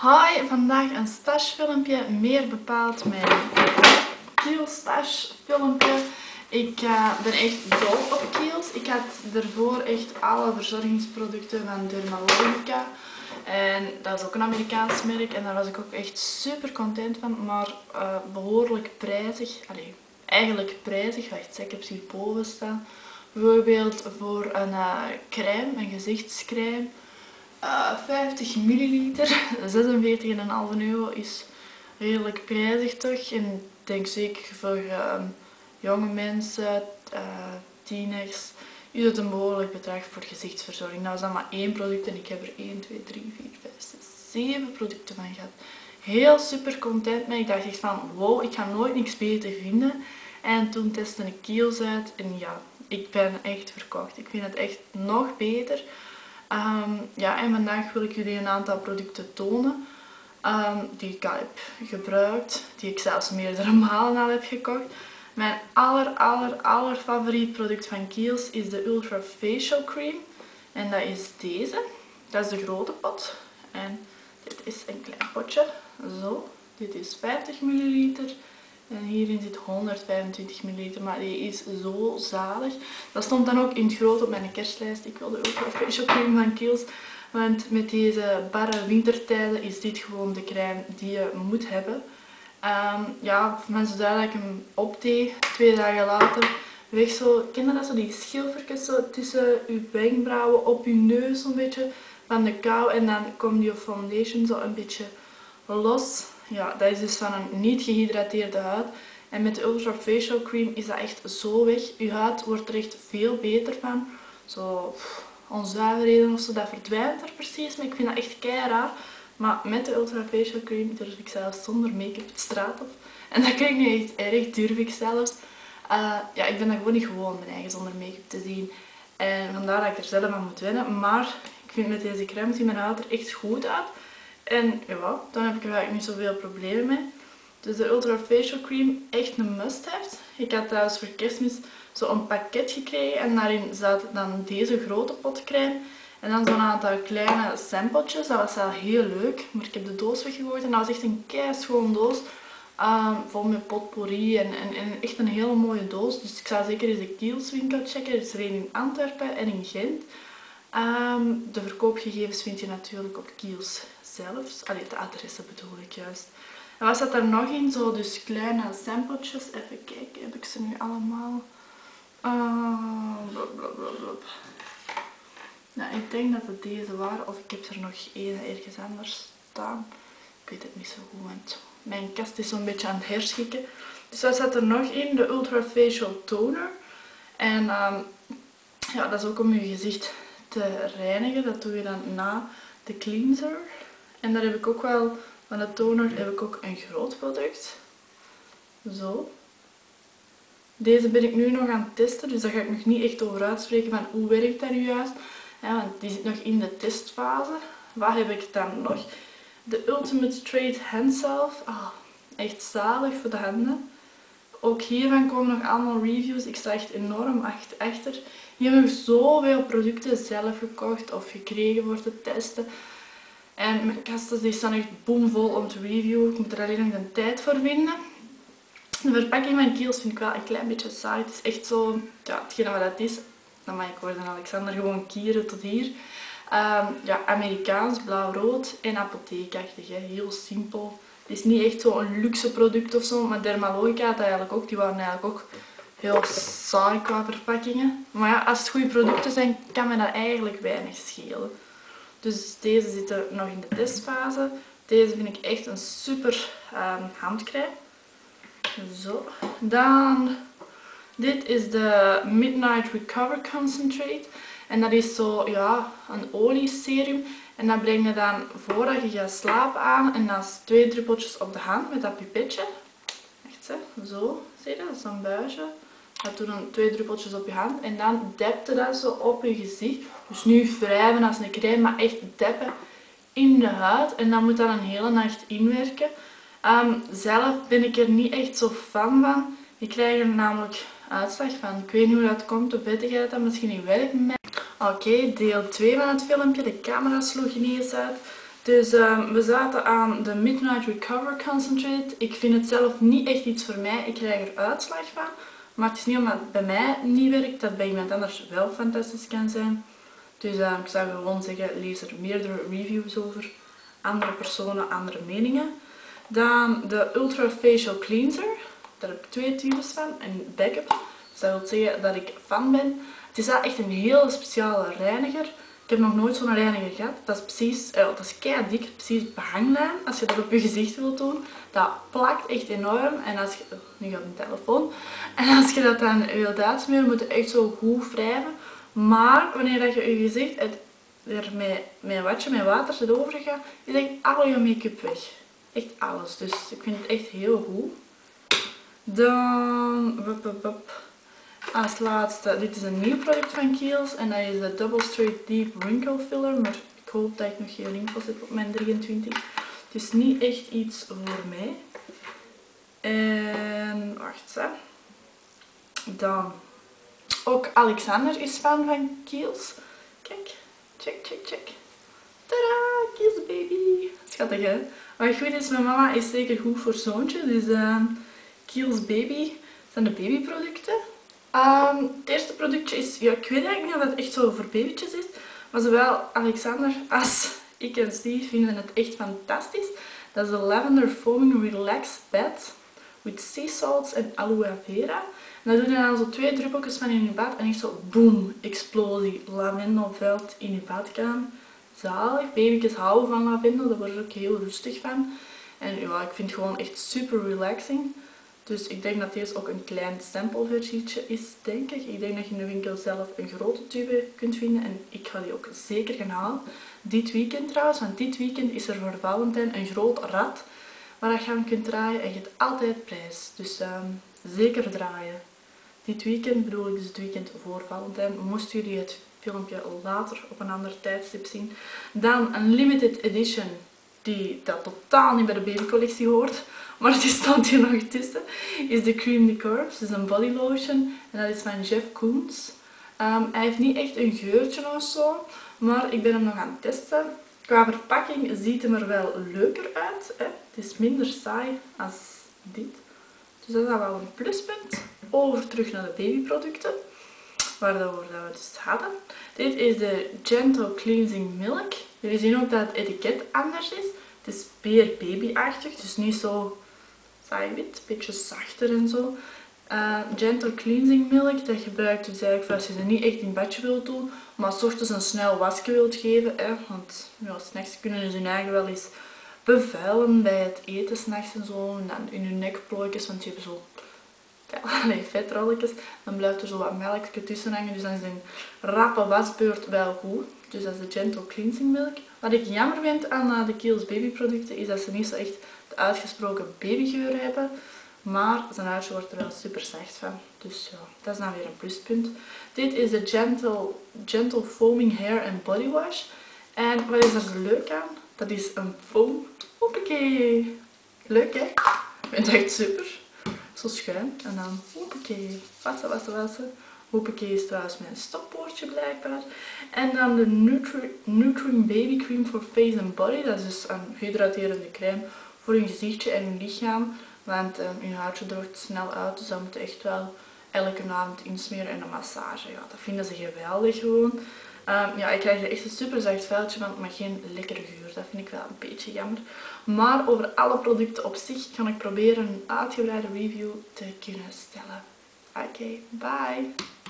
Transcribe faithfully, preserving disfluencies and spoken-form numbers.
Hoi, vandaag een stash filmpje, meer bepaald mijn Kiehl's stash filmpje. Ik uh, ben echt dol op Kiehl's. Ik had ervoor echt alle verzorgingsproducten van Dermalogica. En dat is ook een Amerikaans merk en daar was ik ook echt super content van, maar uh, behoorlijk prijzig. Allee, eigenlijk prijzig, wacht, ik heb ze hierboven staan. Bijvoorbeeld voor een uh, crème, een gezichtscrème. Uh, vijftig milliliter, zesenveertig komma vijf euro is redelijk prijzig toch. En ik denk zeker voor uh, jonge mensen, uh, tieners, is het een behoorlijk bedrag voor gezichtsverzorging. Nou is dat maar één product en ik heb er één, twee, drie, vier, vijf, zes, zeven producten van gehad. Heel super content mee. Ik dacht echt van wow, ik ga nooit niks beter vinden. En toen testte ik Kiehl's uit en ja, ik ben echt verkocht. Ik vind het echt nog beter. Um, ja, en vandaag wil ik jullie een aantal producten tonen um, die ik al heb gebruikt, die ik zelfs meerdere malen al heb gekocht. Mijn aller aller aller favoriet product van Kiehl's is de Ultra Facial Cream en dat is deze. Dat is de grote pot en dit is een klein potje, zo. Dit is vijftig milliliter. En hierin zit honderdvijfentwintig milliliter, maar die is zo zalig. Dat stond dan ook in het groot op mijn kerstlijst. Ik wilde Ultra Facial Cream van Kiehl's. Want met deze barre wintertijden is dit gewoon de crème die je moet hebben. Um, ja, mensen zeiden dat ik hem opdeed, twee dagen later weg zo. Ken je dat zo, die schilfertjes zo tussen je wenkbrauwen, op je neus zo'n beetje van de kou. En dan komt die foundation zo een beetje los. Ja, dat is dus van een niet gehydrateerde huid. En met de Ultra Facial Cream is dat echt zo weg. Je huid wordt er echt veel beter van. Zo pff, onzuiverheden of zo, dat verdwijnt er precies. Maar ik vind dat echt kei raar. Maar met de Ultra Facial Cream durf ik zelfs zonder make-up de straat op. En dat klinkt nu echt erg, durf ik zelfs. Uh, ja, ik ben dat gewoon niet gewoon mijn eigen zonder make-up te zien. En vandaar dat ik er zelf aan moet wennen. Maar ik vind met deze crème ziet mijn huid er echt goed uit. En ja, dan heb ik er eigenlijk niet zoveel problemen mee. Dus de Ultra Facial Cream, echt een must-have. Ik had thuis voor kerstmis zo'n pakket gekregen en daarin zat dan deze grote pot crème. En dan zo'n aantal kleine sampletjes, dat was wel heel leuk. Maar ik heb de doos weggegooid en dat was echt een keischoon doos. Um, vol met potpourri en, en, en echt een hele mooie doos. Dus ik zou zeker eens de Kiehl's winkel checken. Er is er een in Antwerpen en in Gent. Um, de verkoopgegevens vind je natuurlijk op Kiehl's zelfs. Allee, de adressen bedoel ik juist. En wat zat er nog in? Zo dus kleine sampletjes. Even kijken, heb ik ze nu allemaal? Uh, blub, blub, blub, blub. Nou, ik denk dat het deze waren. Of ik heb er nog één ergens anders staan. Ik weet het niet zo goed, want mijn kast is zo'n beetje aan het herschikken. Dus wat zat er nog in? De Ultra Facial Toner. En um, ja, dat is ook om je gezicht te reinigen. Dat doe je dan na de cleanser. En daar heb ik ook wel, van de toner heb ik ook een groot product. Zo. Deze ben ik nu nog aan het testen, dus daar ga ik nog niet echt over uitspreken van hoe werkt dat nu juist. Ja, want die zit nog in de testfase. Wat heb ik dan nog? De Ultimate Straight Hand Salve. Oh, echt zalig voor de handen. Ook hiervan komen nog allemaal reviews. Ik sta echt enorm achter. Hier heb ik zoveel producten zelf gekocht of gekregen voor te testen. En mijn kasten die staan echt boomvol om te reviewen. Ik moet er alleen nog de tijd voor vinden. De verpakking van Kiehl's vind ik wel een klein beetje saai. Het is echt zo, ja, hetgene wat dat is. Dan mag ik worden Alexander, gewoon kieren tot hier. Um, ja, Amerikaans, blauw-rood en apotheekachtig. Hè. Heel simpel. Het is niet echt zo'n luxe product of zo, maar Dermalogica had dat eigenlijk ook. Die waren eigenlijk ook heel saai qua verpakkingen. Maar ja, als het goede producten zijn, kan me dat eigenlijk weinig schelen. Dus deze zitten nog in de testfase. Deze vind ik echt een super um, handcrème. Zo. Dan, dit is de Midnight Recover Concentrate. En dat is zo, ja, een olieserum. En dat breng je dan voordat je gaat slapen aan. En dan is twee druppeltjes op de hand met dat pipetje. Echt hè, zo. Zie je dat? Dat is zo'n buisje. Dat doe dan twee druppeltjes op je hand. En dan dept je dat zo op je gezicht. Dus nu wrijven als een crème, maar echt deppen in de huid. En dan moet dat een hele nacht inwerken. Um, zelf ben ik er niet echt zo fan van. Ik krijg er namelijk uitslag van. Ik weet niet hoe dat komt, of vettigheid dat misschien niet werkt met mij. Oké, okay, deel twee van het filmpje. De camera sloeg ineens uit. Dus um, we zaten aan de Midnight Recover Concentrate. Ik vind het zelf niet echt iets voor mij. Ik krijg er uitslag van. Maar het is niet omdat het bij mij niet werkt, dat het bij iemand anders wel fantastisch kan zijn. Dus uh, ik zou gewoon zeggen, lees er meerdere reviews over. Andere personen, andere meningen. Dan de Ultra Facial Cleanser. Daar heb ik twee types van. En backup. Dus dat wil zeggen dat ik fan ben. Het is echt een hele speciale reiniger. Ik heb nog nooit zo'n reiniger gehad. Dat is precies, uh, dat is kei dik, precies behanglijn. Als je dat op je gezicht wilt doen, dat plakt echt enorm. En als je, nu gaat mijn telefoon. En als je dat dan wilt uitsmeren, moet je echt zo goed wrijven. Maar wanneer dat je je gezicht er met, met een watje met water zit overgaan, is echt al je make-up weg. Echt alles. Dus ik vind het echt heel goed. Dan, wup, wup, wup. Als laatste, dit is een nieuw product van Kiehl's en dat is de Double Straight Deep Wrinkle Filler. Maar ik hoop dat ik nog geen rimpels heb op mijn drieëntwintig. Het is niet echt iets voor mij. En wacht hè. Dan, ook Alexander is fan van Kiehl's. Kijk, check, check, check. Tadaa, Kiehl's baby. Schattig hè. Wat goed is, mijn mama is zeker goed voor zoontje. Dus uh, Kiehl's baby zijn de babyproducten. Um, het eerste productje is, ja, ik weet eigenlijk niet of het echt zo voor babytjes is, maar zowel Alexander als ik en Steve vinden het echt fantastisch. Dat is de Lavender Foaming Relax Bed with Sea Salts en Aloe Vera. En daar doe je dan zo twee druppeltjes van in je bad en echt zo boom, explosie, lavendelveld in je badkamer. Zalig. Baby's houden van lavendel, daar word ik ook heel rustig van. En ja, ik vind het gewoon echt super relaxing. Dus ik denk dat deze ook een klein sampleversietje is, denk ik. Ik denk dat je in de winkel zelf een grote tube kunt vinden. En ik ga die ook zeker gaan halen. Dit weekend trouwens, want dit weekend is er voor Valentijn een groot rad waar je aan kunt draaien. En je hebt altijd prijs. Dus um, zeker draaien. Dit weekend bedoel ik dus het weekend voor Valentijn. Moesten jullie het filmpje later op een ander tijdstip zien. Dan een limited edition. Die dat totaal niet bij de babycollectie hoort. Maar die stond hier nog tussen. Is de Cream de Corpse. Dus een body lotion. En dat is van Jeff Koons. Um, hij heeft niet echt een geurtje of zo. Maar ik ben hem nog aan het testen. Qua verpakking ziet hem er wel leuker uit. Hè? Het is minder saai als dit. Dus dat is wel een pluspunt. Over terug naar de babyproducten. Waardoor we het dus hadden. Dit is de Gentle Cleansing Milk. Jullie zien ook dat het etiket anders is. Het is meer babyachtig, dus niet zo saai wit, een beetje zachter en zo. Uh, Gentle Cleansing Milk, dat gebruikt dus eigenlijk voor als je ze niet echt in het badje wilt doen, maar 's ochtends een snel wasje wilt geven. Hè, want ja, 's nachts kunnen ze hun eigen wel eens bevuilen bij het eten 's nachts en zo. En dan in hun nekplooitjes, want die hebben zo allee, vetrolletjes. Dan blijft er zo wat melkje tussen hangen, dus dan is een rappe wasbeurt wel goed. Dus dat is de Gentle Cleansing Milk. Wat ik jammer vind aan de Kiehl's babyproducten is dat ze niet zo echt de uitgesproken babygeur hebben. Maar zijn huisje wordt er wel super zacht van. Dus ja, dat is dan weer een pluspunt. Dit is de Gentle, Gentle Foaming Hair and Body Wash. En wat is er zo leuk aan? Dat is een foam. Hoppakee. Leuk hè? Ik vind het echt super. Zo schuin. En dan hoppakee. Wassen, wassen, wassen. Hoppakee is trouwens mijn stopwoordje blijkbaar. En dan de Nutri Nutrim Baby Cream for Face and Body. Dat is dus een hydraterende crème voor je gezichtje en je lichaam. Want um, je huidje droogt snel uit. Dus dat moet je echt wel elke avond insmeren. En een massage. Ja, dat vinden ze geweldig gewoon. Um, ja, ik krijg er echt een super zacht vuiltje van, maar geen lekkere geur. Dat vind ik wel een beetje jammer. Maar over alle producten op zich kan ik proberen een uitgebreide review te kunnen stellen. Oké, okay, bye!